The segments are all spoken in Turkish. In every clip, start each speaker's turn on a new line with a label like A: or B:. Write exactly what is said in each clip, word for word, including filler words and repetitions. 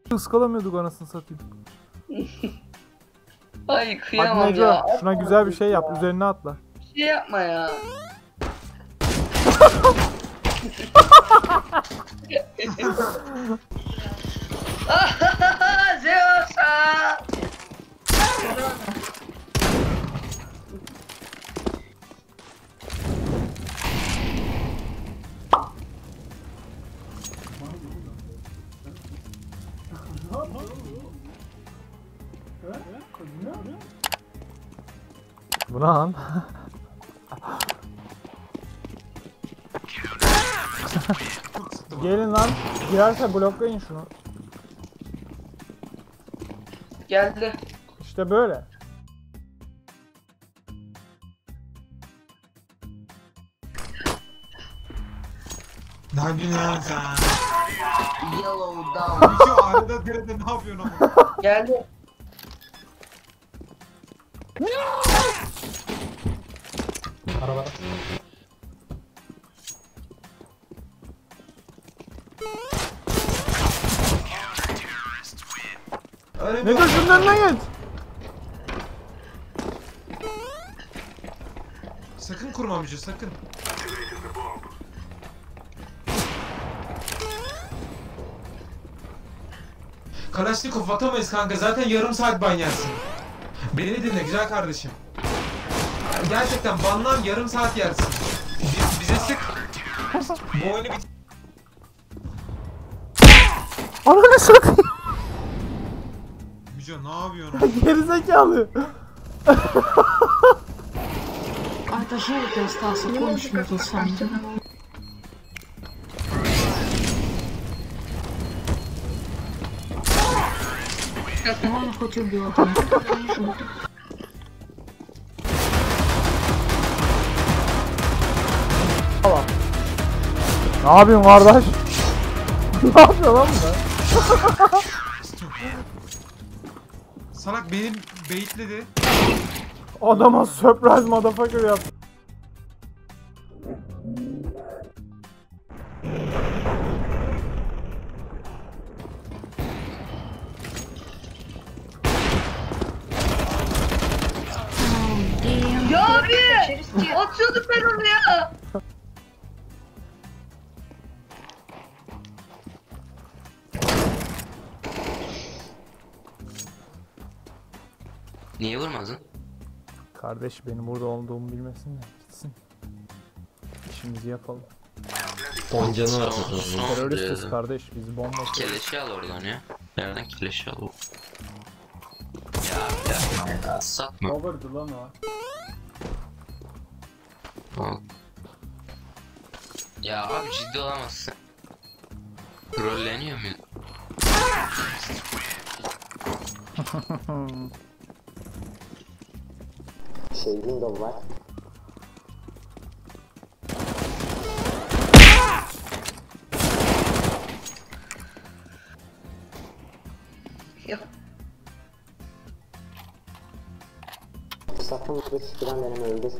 A: Iskalamıyorduk anasını satayım.
B: Ay kıyamam
A: Hadi Neco,
B: ya.
A: şuna güzel bir şey yap, ya. Üzerine atla.
B: Bir şey yapma ya. Zeus'a.
A: Bu ne lan? Gelin lan. Girerse bloklayın şunu.
B: Geldi.
A: İşte böyle.
C: Ne yapıyorsun lan sen?
B: Yellow down.
C: Şu arada derede ne yapıyorsun ama?
B: Geldi.
C: Araba.
A: Ne dur şunun önüne git.
C: Sakın kurma Müce, sakın. Kalaşnikov atamayız kanka, zaten yarım saat ban yersin. Beni dinle güzel kardeşim. Gerçekten banlan yarım saat yersin. Biz, bize sık. Bu oyunu bit...
A: Ananı satayım.
C: Müce ne yapıyorsun?
A: Gerizekalı.
D: А это желтый остался, конченый тот самый. Ладно, хоть убил там.
A: Ne yapıyorsun kardeş? Ne yapıyor lan bu?
C: Salak benim baitledi.
A: Adama surprise motherfucker yaptı.
B: Ya abi! Atıyordum ben onu ya!
E: Niye vurmadın?
A: Kardeş benim burada olduğumu bilmesin de gitsin. İşimizi yapalım.
F: on canı var.
A: Teröristiz kardeş, biz bomba atıyoruz.
E: Keleşi al oradan ya. Nereden keleşi al? Ya ya. Satma.
A: Cover'dı lan o.
E: Al. Ya abi ciddi olamazsın. Trolleniyor muyum?
F: Şey window var.
B: Ya.
F: Sakın bir sıkıdan benim öldür.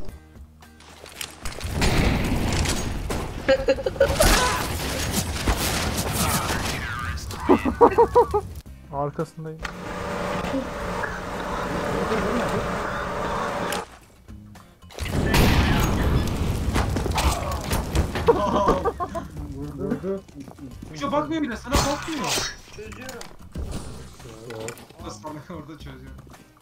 A: Arkasındayım.
C: Müce bakmıyor bile, sana bakmıyor.
B: Çözüyorum.
C: Salak orada çözüyor.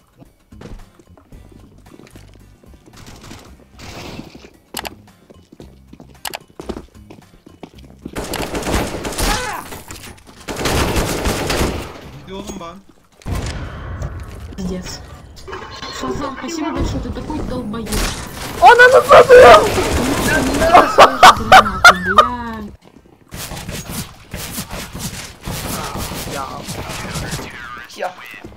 C: Gidiyor oğlum ben.
D: Пиздец. Шазам, спасибо большое, ты такой долбоёб.
A: Ananı satayım!
B: Ya.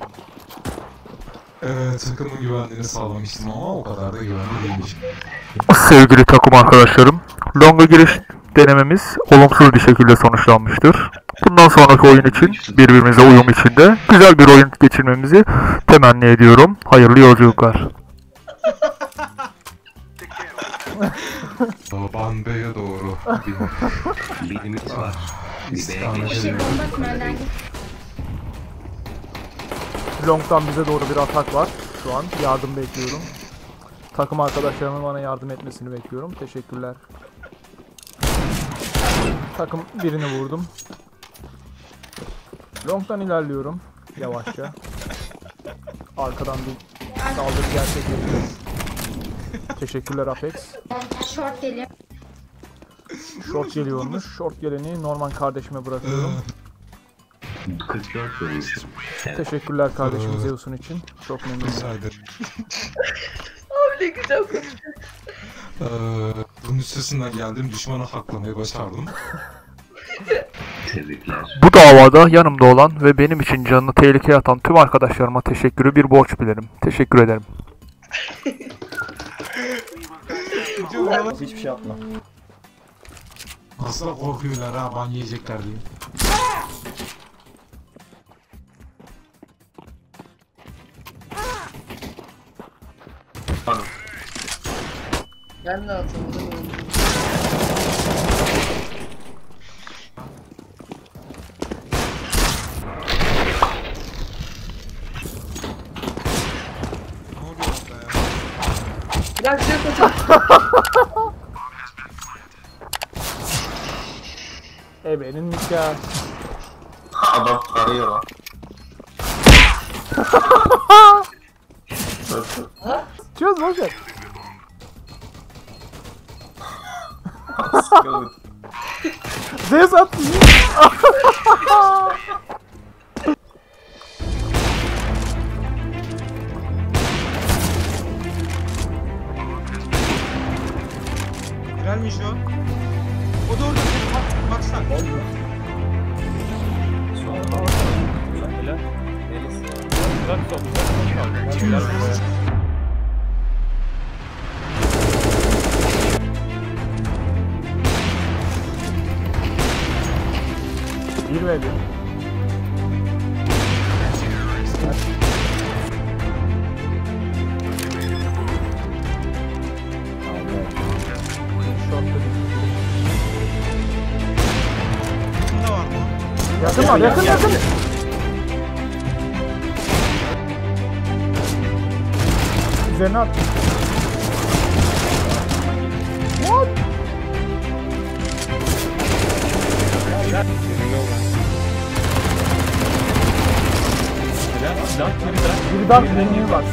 C: Evet, takımın güvenliğini sağlamıştım ama o kadar da güvenli değilmiş.
A: Sevgili takım arkadaşlarım, longa giriş denememiz olumsuz bir şekilde sonuçlanmıştır. Bundan sonraki oyun için birbirimize uyum içinde güzel bir oyun geçirmemizi temenni ediyorum. Hayırlı yolculuklar.
C: Bandaya doğru bir limitimiz var. İstikamet ediyorum.
A: Long'dan bize doğru bir atak var. Şu an yardım bekliyorum. Takım arkadaşlarımın bana yardım etmesini bekliyorum. Teşekkürler. Takım birini vurdum. Long'dan ilerliyorum. Yavaşça. Arkadan bir saldırı gerçekleşiyor. Teşekkürler Apex.
G: Short geliyor.
A: Short geliyormuş. Short geleni Norman kardeşime bırakıyorum.
F: kırk dört bölmüştüm.
A: Teşekkürler kardeşim Zeus'un için. Çok memnunum.
C: Rica ederim.
B: Abi ne güzel konuşuyor.
C: Ee, bunun üstesinden geldim. Düşmanı haklamayı başardım.
F: Tebrikler.
A: Bu davada yanımda olan ve benim için canını tehlikeye atan tüm arkadaşlarıma teşekkürü bir borç bilirim. Teşekkür ederim.
H: Hiçbir şey yapma.
C: Aslında korkuyorlar ha, ban yiyecekler diye.
B: Ben de atamadım.
C: Ne oluyor orada ya?
B: Bırak şey hocam.
A: Ebe'nin nikahı.
F: Adam arıyor lan.
A: Çöz boşver. Zeus attı.
C: Girer mi şu an? O da orada. Bak, baksana.
A: Bir ve bir.
C: Bunda var mı?
A: Yakın var, yakın yakın. Üzerine at. What? Bir daha deneyim var.